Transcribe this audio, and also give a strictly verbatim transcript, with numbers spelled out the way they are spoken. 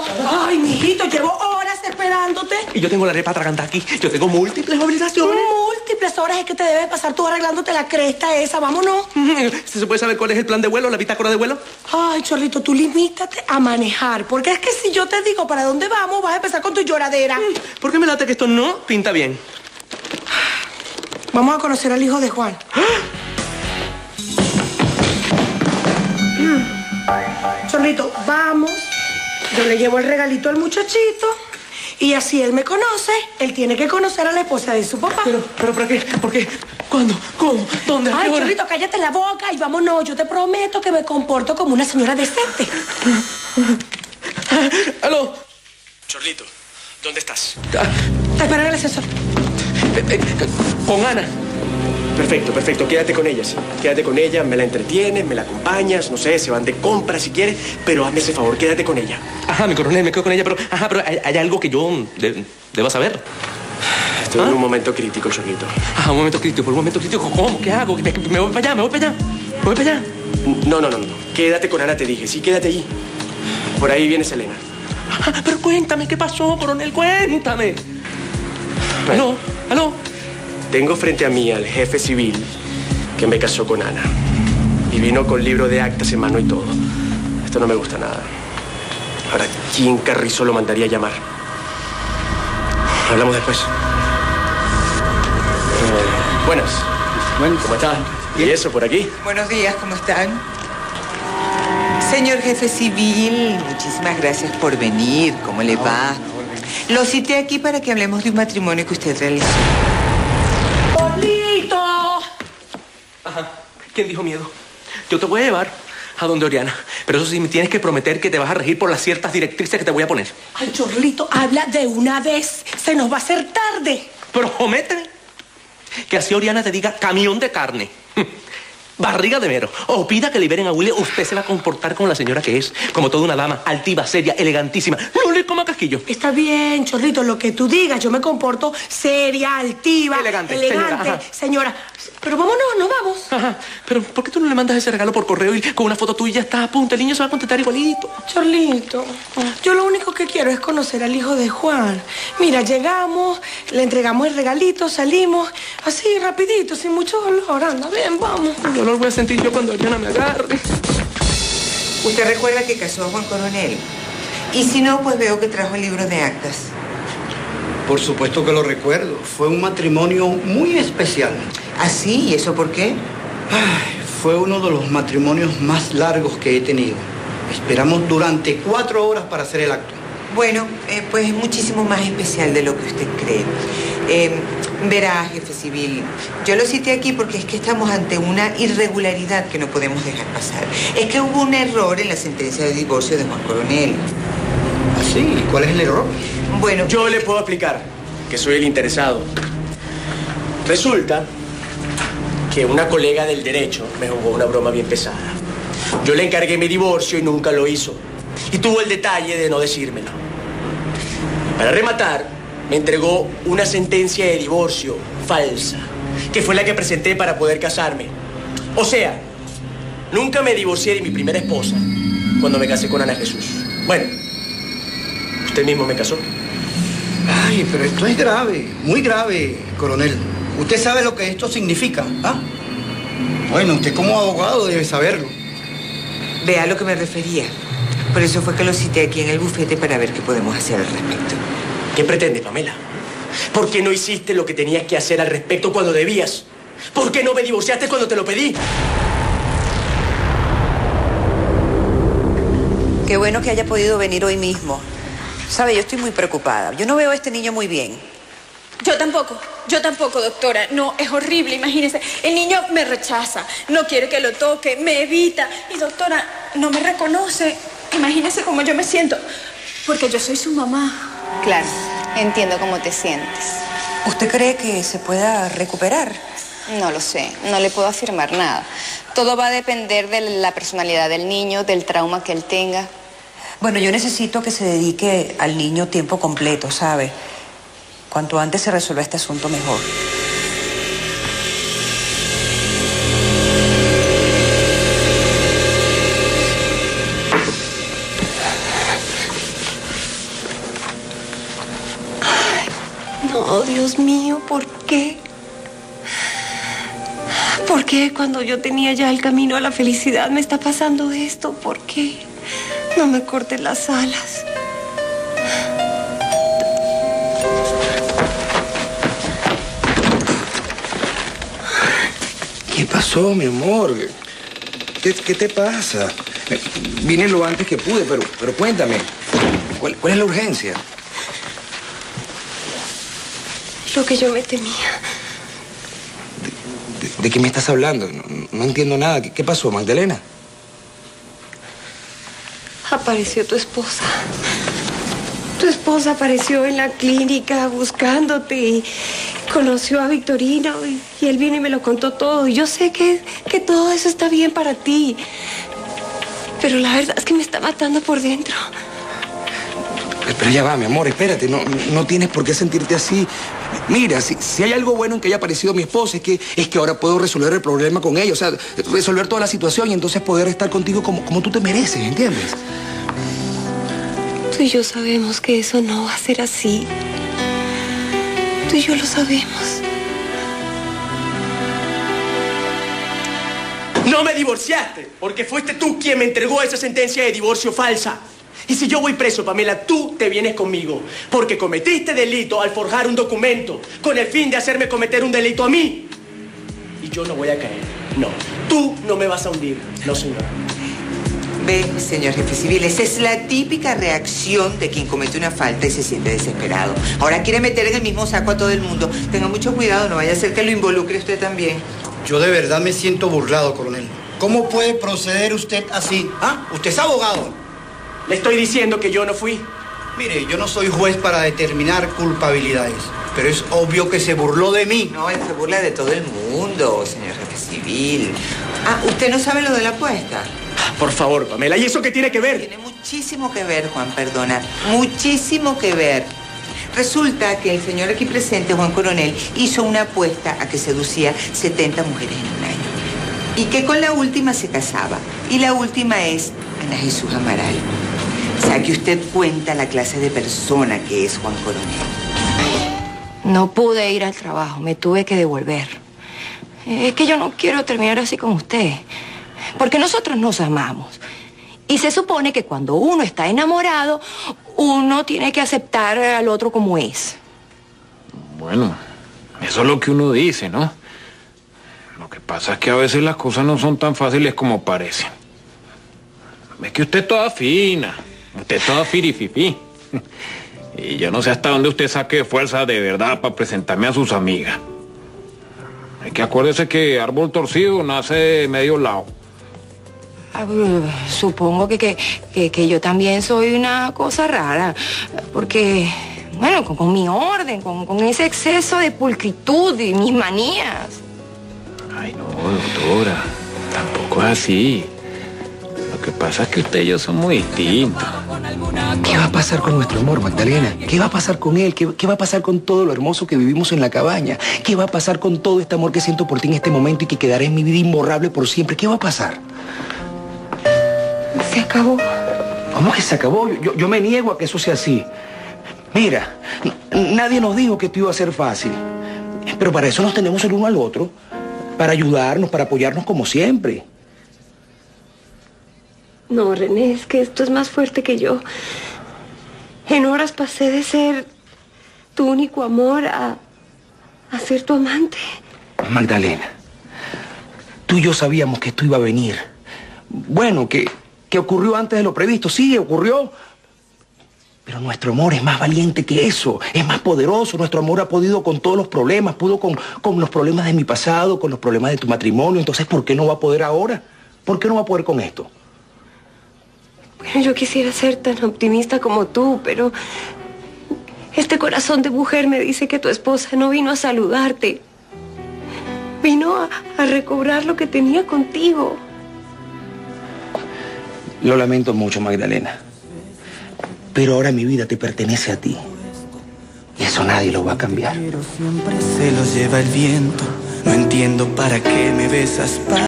Ay, mijito, llevo horas esperándote. Y yo tengo la arepa atragantada aquí. Yo tengo múltiples obligaciones. Múltiples horas es que te debes pasar tú arreglándote la cresta esa. Vámonos. ¿Se puede saber cuál es el plan de vuelo, la bitácora de vuelo? Ay, Chorlito, tú limítate a manejar. Porque es que si yo te digo para dónde vamos, vas a empezar con tu lloradera. ¿Por qué me late que esto no pinta bien? Vamos a conocer al hijo de Juan. Chorlito, vamos. Yo le llevo el regalito al muchachito. Y así él me conoce, él tiene que conocer a la esposa de su papá. Pero, pero, ¿para qué? ¿Por qué? ¿Cuándo? ¿Cómo? ¿Dónde? Ay, Chorlito, cállate la boca y vámonos. Yo te prometo que me comporto como una señora decente. ¡Aló! Chorlito, ¿dónde estás? Te espero en el ascensor. Eh, eh, con Ana. Perfecto, perfecto. Quédate con ella, sí. Quédate con ella, me la entretienes, me la acompañas, no sé, se van de compra si quieres, pero hazme ese favor, quédate con ella. Ajá, mi coronel, me quedo con ella, pero, ajá, pero hay, hay algo que yo de, deba saber. Estoy ¿Ah? en un momento crítico, Chorlito. Ajá, un momento crítico, por un momento crítico. ¿Cómo? ¿Qué hago? Me, me voy para allá, me voy para allá. Me voy para allá. No, no, no, no. Quédate con Ana, te dije. Sí, quédate allí. Por ahí viene Selena. Ajá, pero cuéntame, ¿qué pasó, coronel? Cuéntame. Aló, aló. Tengo frente a mí al jefe civil que me casó con Ana. Y vino con libro de actas en mano y todo. Esto no me gusta nada. Ahora, ¿quién Carrizo lo mandaría a llamar? Hablamos después. Eh, buenas. Bueno, ¿Cómo estás? ¿Y eso por aquí? Buenos días, ¿cómo están? Señor jefe civil, muchísimas gracias por venir. ¿Cómo le va? Lo cité aquí para que hablemos de un matrimonio que usted realizó. ¡Pablito! Ajá. ¿Quién dijo miedo? Yo te voy a llevar a donde Oriana. Pero eso sí, me tienes que prometer que te vas a regir por las ciertas directrices que te voy a poner. Ay, Chorlito, habla de una vez. Se nos va a hacer tarde. Prométeme que así Oriana te diga camión de carne, barriga de mero, o pida que liberen a Willy, usted se va a comportar como la señora que es, como toda una dama, altiva, seria, elegantísima. No le coma casquillo. Está bien, Chorlito, lo que tú digas. Yo me comporto seria, altiva, Elegante, elegante, señora, ajá. señora. Pero vámonos, no vamos. Ajá. Pero ¿por qué tú no le mandas ese regalo por correo y con una foto tuya ya está a punto? El niño se va a contestar igualito. Chorlito, yo lo único que quiero es conocer al hijo de Juan. Mira, llegamos, le entregamos el regalito, salimos, así, rapidito, sin mucho dolor. Anda, bien, vamos. El dolor voy a sentir yo cuando Oriana me agarre. ¿Usted recuerda que casó a Juan Coronel? Y si no, pues veo que trajo el libro de actas. por supuesto que lo recuerdo. Fue un matrimonio muy especial. ¿Ah, sí? ¿Y eso por qué? Ay, fue uno de los matrimonios más largos que he tenido. Esperamos durante cuatro horas para hacer el acto. Bueno, eh, pues es muchísimo más especial de lo que usted cree. Eh, verá, jefe civil, yo lo cité aquí porque es que estamos ante una irregularidad que no podemos dejar pasar. Es que hubo un error en la sentencia de divorcio de Juan Coronel. ¿Ah, sí? ¿Y cuál es el error? Bueno, Yo le puedo explicar que soy el interesado. Resulta que una colega del derecho me jugó una broma bien pesada. Yo le encargué mi divorcio y nunca lo hizo. Y tuvo el detalle de no decírmelo. Para rematar, me entregó una sentencia de divorcio falsa, que fue la que presenté para poder casarme. O sea, nunca me divorcié de mi primera esposa cuando me casé con Ana Jesús. Bueno, usted mismo me casó. Ay, pero esto es grave, muy grave, coronel. ¿Usted sabe lo que esto significa? ¿Ah? Bueno, usted como abogado debe saberlo. vea a lo que me refería. Por eso fue que lo cité aquí en el bufete para ver qué podemos hacer al respecto. ¿Qué pretendes, Pamela? ¿Por qué no hiciste lo que tenías que hacer al respecto cuando debías? ¿Por qué no me divorciaste cuando te lo pedí? Qué bueno que haya podido venir hoy mismo. Sabe, yo estoy muy preocupada. Yo no veo a este niño muy bien. Yo tampoco, yo tampoco, doctora. No, es horrible, imagínese. El niño me rechaza, no quiere que lo toque, me evita. Y doctora, no me reconoce. Imagínese cómo yo me siento, porque yo soy su mamá. Claro, entiendo cómo te sientes. ¿Usted cree que se pueda recuperar? No lo sé, no le puedo afirmar nada. Todo va a depender de la personalidad del niño, del trauma que él tenga. Bueno, yo necesito que se dedique al niño tiempo completo, ¿sabe? Cuanto antes se resuelva este asunto, mejor. Dios mío, ¿por qué? ¿Por qué cuando yo tenía ya el camino a la felicidad me está pasando esto? ¿Por qué? No me cortes las alas. ¿Qué pasó, mi amor? ¿Qué, qué te pasa? Vine lo antes que pude, pero, pero cuéntame, ¿cuál, ¿cuál es la urgencia? Lo que yo me temía. ¿De, de, de qué me estás hablando? No, no entiendo nada. ¿Qué, ¿Qué pasó, Magdalena? Apareció tu esposa. Tu esposa apareció en la clínica buscándote y conoció a Victorino y, y él vino y me lo contó todo. Y yo sé que, que todo eso está bien para ti. Pero la verdad es que me está matando por dentro. Pero ya va, mi amor, espérate. No, no tienes por qué sentirte así. Mira, si, si hay algo bueno en que haya aparecido mi esposa es que, es que ahora puedo resolver el problema con ella. O sea, resolver toda la situación y entonces poder estar contigo como, como tú te mereces, ¿entiendes? Tú y yo sabemos que eso no va a ser así. Tú y yo lo sabemos. No me divorciaste, porque fuiste tú quien me entregó esa sentencia de divorcio falsa. Y si yo voy preso, Pamela, tú te vienes conmigo, porque cometiste delito al forjar un documento con el fin de hacerme cometer un delito a mí. Y yo no voy a caer. No, tú no me vas a hundir. No, señor. Ve, señor jefe civil, esa es la típica reacción de quien comete una falta y se siente desesperado. Ahora quiere meter en el mismo saco a todo el mundo. Tenga mucho cuidado, no vaya a ser que lo involucre usted también. Yo de verdad me siento burlado, coronel. ¿Cómo puede proceder usted así? ¿Ah? Usted es abogado. Le estoy diciendo que yo no fui. Mire, yo no soy juez para determinar culpabilidades, pero es obvio que se burló de mí. No, él se burla de todo el mundo, señor jefe civil. Ah, ¿usted no sabe lo de la apuesta? Por favor, Pamela, ¿y eso qué tiene que ver? Tiene muchísimo que ver, Juan, perdona. Muchísimo que ver. Resulta que el señor aquí presente, Juan Coronel, hizo una apuesta a que seducía setenta mujeres en un año. Y que con la última se casaba. Y la última es Ana Jesús Amaral. Saque usted cuenta la clase de persona que es Juan Coronel. No pude ir al trabajo, me tuve que devolver. Es que yo no quiero terminar así con usted. Porque nosotros nos amamos. Y se supone que cuando uno está enamorado, uno tiene que aceptar al otro como es. Bueno, eso es lo que uno dice, ¿no? Lo que pasa es que a veces las cosas no son tan fáciles como parecen. Es que usted es toda fina, usted es toda firififí. Y yo no sé hasta dónde usted saque fuerza de verdad para presentarme a sus amigas. Es que acuérdese que árbol torcido nace de medio lado. Supongo que, que, que, que yo también soy una cosa rara, porque, bueno, con, con mi orden, con, con ese exceso de pulcritud y mis manías. Ay, no, doctora, tampoco es así. Lo que pasa es que usted y yo somos muy distintos. ¿Qué va a pasar con nuestro amor, Magdalena? ¿Qué va a pasar con él? ¿Qué, ¿Qué va a pasar con todo lo hermoso que vivimos en la cabaña? ¿Qué va a pasar con todo este amor que siento por ti en este momento y que quedará en mi vida imborrable por siempre? ¿Qué va a pasar? Se acabó. ¿Cómo que se acabó? Yo, yo me niego a que eso sea así. Mira, nadie nos dijo que esto iba a ser fácil. Pero para eso nos tenemos el uno al otro. Para ayudarnos, para apoyarnos como siempre. No, René, es que esto es más fuerte que yo. En horas pasé de ser tu único amor a, a ser tu amante. Magdalena, tú y yo sabíamos que esto iba a venir. Bueno, que, que ocurrió antes de lo previsto. Sí, ocurrió. Pero nuestro amor es más valiente que eso. Es más poderoso. Nuestro amor ha podido con todos los problemas. Pudo con, con los problemas de mi pasado, con los problemas de tu matrimonio. Entonces, ¿por qué no va a poder ahora? ¿Por qué no va a poder con esto? Bueno, yo quisiera ser tan optimista como tú, pero este corazón de mujer me dice que tu esposa no vino a saludarte. Vino a, a recobrar lo que tenía contigo. Lo lamento mucho, Magdalena. Pero ahora mi vida te pertenece a ti. Y eso nadie lo va a cambiar. Siempre se los lleva el viento. No entiendo para qué me besas.